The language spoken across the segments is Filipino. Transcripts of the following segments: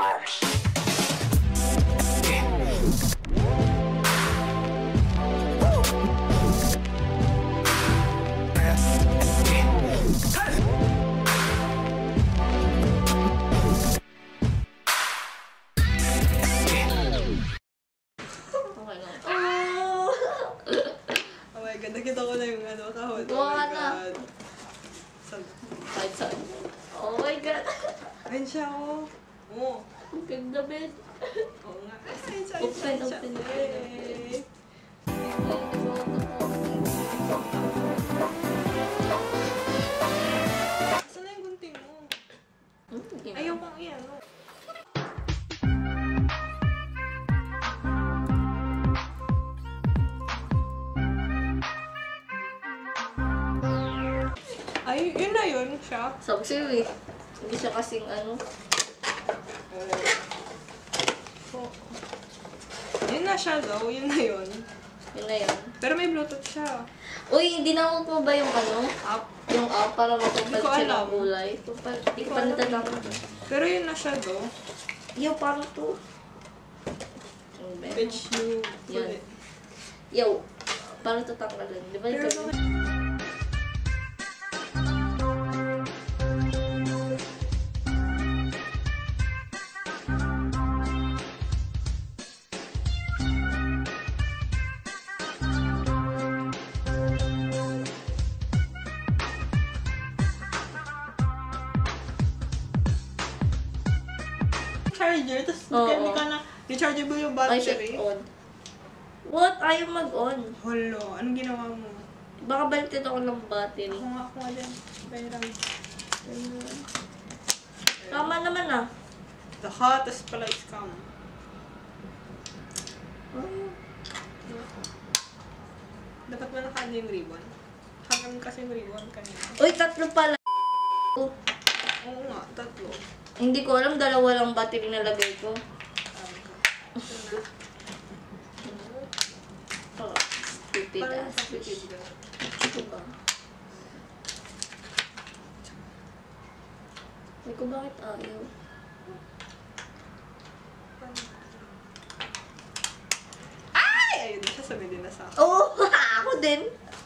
drums. Nakita ko na yung ano, kahon. Gawa Oh my na. God. Kahit saan. Oh my God. Ayun siya, oh. Oo. Ang ganda, Ben. Oo nga. Ay, siya. Open. Yay! Saan na yung gunting mo? Ayaw kong iyan, oh. Ay, yun na yun siya. Sabi sa'yo eh. Hindi siya kasing ano. So, yun na siya daw. Yun na yun. Yun na yun. Pero may Bluetooth siya. Uy, dinamot mo ba yung ano? App. Yung app para Hindi mapapalit ko siya alam. ng kulay. Hindi ko pa natatakot. Pero yun na siya daw. Yo, paano to? Ano ba yun? Which you put Yan. it. Yo, paano to tanggalin? Di ba Pero ikaw? charger, tapos Oo. hindi ka na rechargeable yung Ay, battery. shit, on. What? Ayaw mag-on. Holo, anong ginawa mo? Baka baliktad ako ng battery. Ako nga din. Bayram. Tama naman ah. The hottest pala is come. Dapat mo nakano yung ribbon. Hanggang kasi yung ribbon kanina. Uy, tatlo pala. Oo nga, tatlo. Hindi ko alam, dalawa lang battery nalagay ko. Oh, stupid Parang ass. kapitid ka. Diba? Ay ko, bakit ayaw? Ay! Ayun na siya, sabi din na sa akin. Oo, ako din.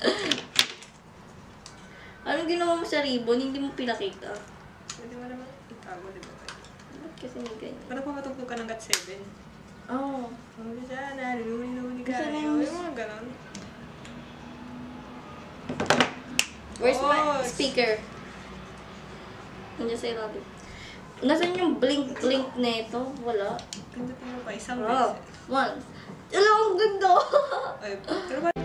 Anong ginawa mo sa ribbon? Hindi mo pinakita. Pwede mo naman itago, di ba? Ba't kasi may ganyan? Parang pumatugtog ka ng GOT 7. Oo. Huli sana, luli ka. Saan Yung yung- mga ganon. Where's my Oh, speaker? Nandiyan sa ilalim. Nasaan yung blink-blink na ito? Wala. Pindutin mo pa isang Oh, beses. one. Alam, ang ganda! Ay, pero ba?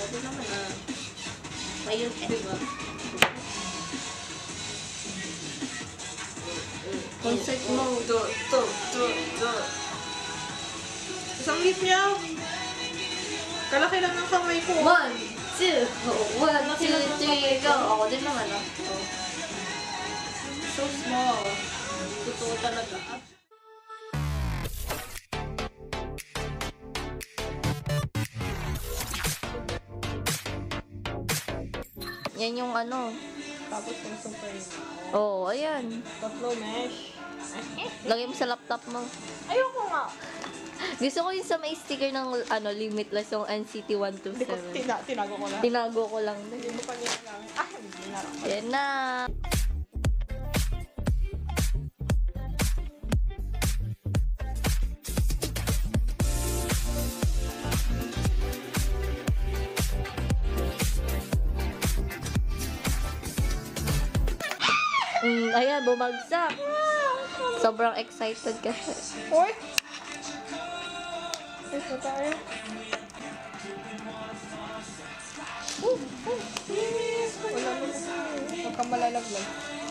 di naman Ayun eh. Diba? Concert mode. To. Isang liit niya. Kalaki lang ng kamay ko. 1, 2, 1, 2, 3, go. Ako din naman So small. Totoo talaga. Yan yung Tapos yung super yun. Oo, ayan. Tatlo mesh. Lagay mo sa laptop mo. Ayoko nga. Gusto ko yung sa may sticker ng limitless yung NCT Hindi ko 127. tinago ko na. Tinago ko lang Hindi din. mo pa niya namin. Hindi na lang. Yan na. Ayan, bumagsak. Sobrang excited kasi. Uy! Ito tayo. Wala mo na. Huwag kang malalaglag.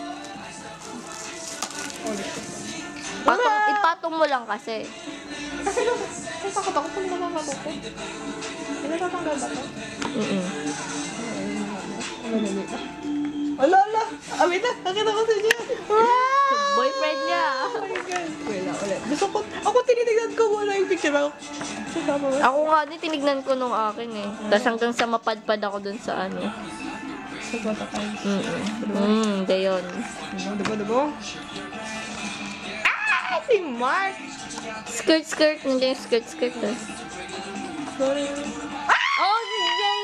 Ulit. Ipatong mo lang kasi. Ay, takot ako kung namamago ko. Ay, natatanggal ba ito? Ala! Wait na! Nakita ko sa niya! Boyfriend niya. Oh my God! Wala, ulit. Gusto ko, ako tinitignan ko muna yung picture ako. Sasama ba? Ako nga din, tinignan ko nung akin eh. Tapos hanggang sa mapadpad ako dun sa Sa bata tayo. Gayon. Diba? Ah! Si Mark! Skirt. Nandiyan yung skirt eh. Sorry. Oh, si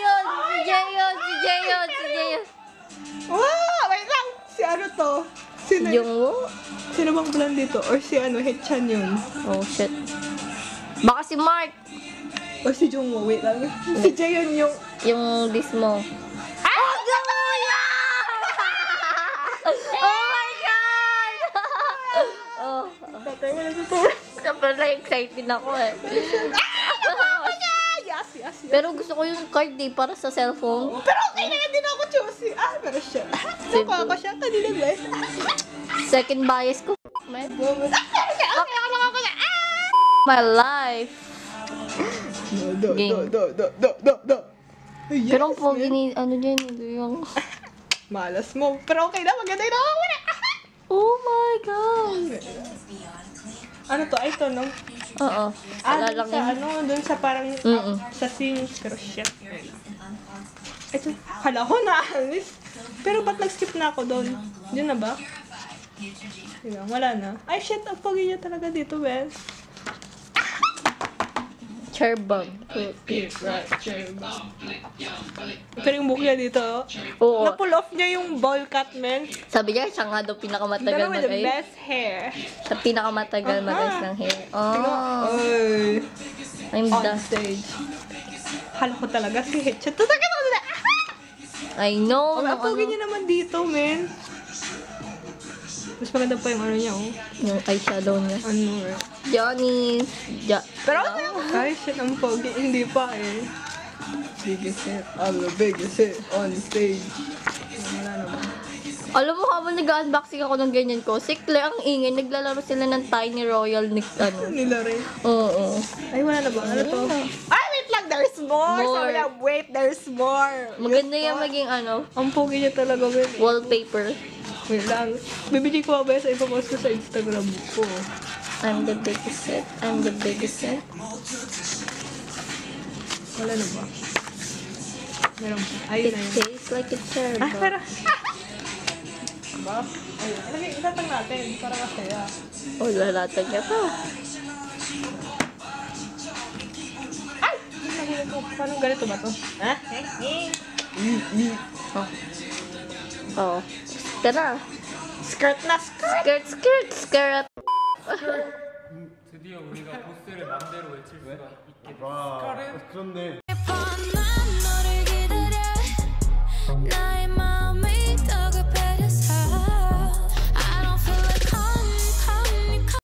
Jayon! Wow! Wait lang! Si ano to? Sino Yung Sino bang blonde dito? Or si ano, Hechan yun? Oh, shit. Baka si Mark. Or si Jungwoo? Wait lang. Si Jayon yung... Yung dis mo. Oh, Gamuya! Oh my God! Oh, Tatay mo na dito. sobrang excited ako eh. Yes. Pero gusto ko yung card eh, para sa cellphone. Pero okay na yan din ako choosy. Pero siya. Nakuha ko siya. Kanina ba? Second bias ko. Okay, ako na. My life. Game. Do. Yes, Pero ang pogi man. ni, dyan, yung... Malas mo. Pero okay na. Maganda yung ako na. Oh my God. Ano to? Ay, ito, no? Oo. Wala lang Sa yun. ano, dun sa parang... Mm-mm. Sa scenes. Pero shit. Ito, hala ko na alis. Pero ba't nag-skip na ako doon? Yun na ba? Wala na. Ay, shit. Ang pogi niya talaga dito, well. Chairbug. Pero yung book niya dito, Oo. na-pull off niya yung ball cut, man. Sabi niya, siya nga daw pinakamatagal Dalawa with the mag-ayos. best hair. Siya pinakamatagal Aha. mag-ayos ng hair. Tingnan, Oh. oy. I'm On done. stage. Hala ko talaga si Hitchet. Tatagin ako na. I know. Ang nung pogi niya naman dito, man. Mas maganda pa yung ano niya, oh. Yung eyeshadow niya. Ano, eh. Johnny. Pero, ay, shit, ang pogi. Hindi pa, eh. Biggest hit. I'm the biggest hit on stage. Wala naman. Alam mo, habang nag-unboxing ako ng ganyan ko, sikle ang ingay. Naglalaro sila ng Tiny Royal Nila rin. Oo. Ay, wala na ba? Ano to? Ay, wait lang. There's more. More. Sabi na, wait, there's more. Maganda yung maging Ang pogi niya talaga, man. wallpaper. Wait lang. Bibili ko ba sa ipapost ko sa Instagram ko. I'm the biggest hit. I'm the biggest hit. Wala na ba? Meron pa. Ayun It na yun. tastes like a cherry. Ah, pero... Ba? Ayun. Ilagay, itatang natin. Para masaya. Oh, lalatag niya pa. Ay! Nagulat ko. Paano ganito ba to? Ha? Oh. Tara. Skirt na skirt! Skirt. 드디어 우리가 보스를 맘대로 외칠 수가 있게 됐어. 와, 그렇네. 뻔한 너를 기다려 나